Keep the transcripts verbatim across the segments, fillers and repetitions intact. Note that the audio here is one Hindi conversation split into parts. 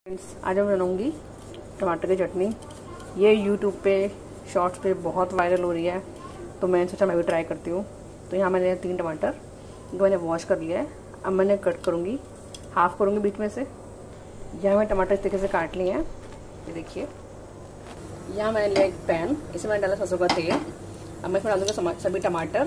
फ्रेंड्स, आज मैं बनाऊंगी टमाटर की चटनी। ये यूट्यूब पे शॉर्ट्स पे बहुत वायरल हो रही है, तो मैंने सोचा मैं भी ट्राई करती हूँ। तो यहाँ मैंने तीन टमाटर जो मैंने वॉश कर लिया है, अब मैंने कट करूँगी, हाफ करूँगी बीच में से। यहाँ मैंने टमाटर इस तरीके से काट लिए हैं, ये देखिए। यहाँ मैंने लिया एक पैन, इसमें मैंने डाला सरसों का तेल। अब मैं इसमें डालूंगी सभी टमाटर।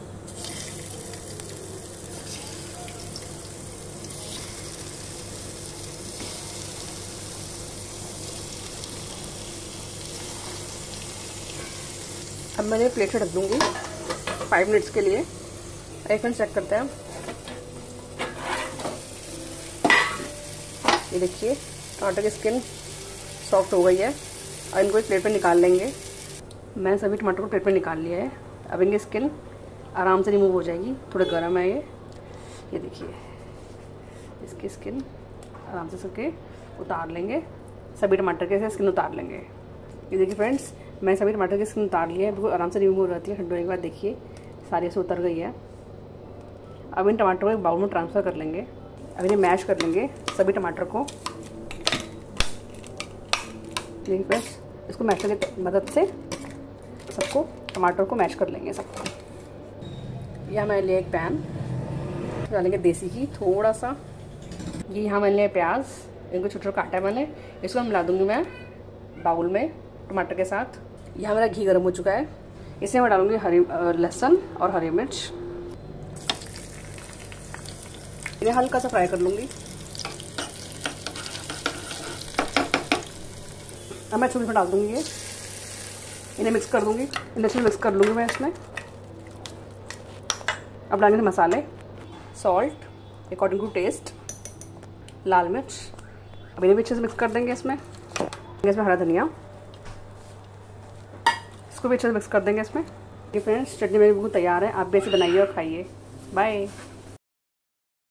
अब मैंने प्लेट में रख दूंगी फाइव मिनट्स के लिए। एक मिनट चेक करते हैं। ये देखिए टमाटर की स्किन सॉफ्ट हो गई है। और इनको एक प्लेट पे निकाल लेंगे। मैंने सभी टमाटर को प्लेट पे निकाल लिया है। अब इनकी स्किन आराम से रिमूव हो जाएगी। थोड़ा गर्म है ये ये देखिए, इसकी स्किन आराम से सके उतार लेंगे। सभी टमाटर के स्किन उतार लेंगे। ये देखिए फ्रेंड्स, मैं सभी टमाटर की स्किन उतार लिया है। बिल्कुल आराम से रिमूव हो जाती है। ठंडे होने के बाद देखिए सारी से उतर गई है। अब इन टमाटर को एक बाउल में ट्रांसफ़र कर लेंगे। अब इन्हें मैश कर लेंगे सभी टमाटर को। देखिए फ्रेंड्स, इसको मैशर की मदद से सबको टमाटर को मैश कर लेंगे सबको। यहाँ मैंने लिया एक पैन, डालेंगे देसी घी थोड़ा सा। ये यहाँ मैंने लिया प्याज, इनको छोटा छोटा काटा है मैंने। इसको मैं मिला दूँगी मैं बाउल में टमाटर के साथ। यहाँ मेरा घी गर्म हो चुका है। इसमें मैं डालूंगी हरी लहसुन और हरी मिर्च। इन्हें हल्का सा फ्राई कर लूँगी। अब मैं चूल्हे पर डाल दूँगी ये। इन्हें मिक्स कर दूँगी, इन्हें अच्छे मिक्स कर लूँगी मैं इसमें। अब डालेंगे मसाले, सॉल्ट अकॉर्डिंग टू टेस्ट, लाल मिर्च। अब इन्हें भी अच्छे से मिक्स कर देंगे इसमें। इसमें हरा धनिया, इसको भी अच्छे से मिक्स कर देंगे इसमें। ये फ्रेंड्स, चटनी मेरी बिल्कुल तैयार है। आप भी ऐसे बनाइए और खाइए। बाय।